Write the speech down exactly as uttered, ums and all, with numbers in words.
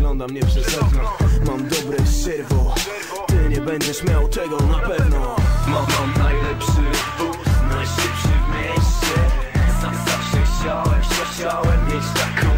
wyglądam nie przez okno. Mam dobre serwo, ty nie będziesz miał tego na pewno. Mam, mam najlepszy wóz, najszybszy w mieście. Sam zawsze chciałem, chciałem mieć taką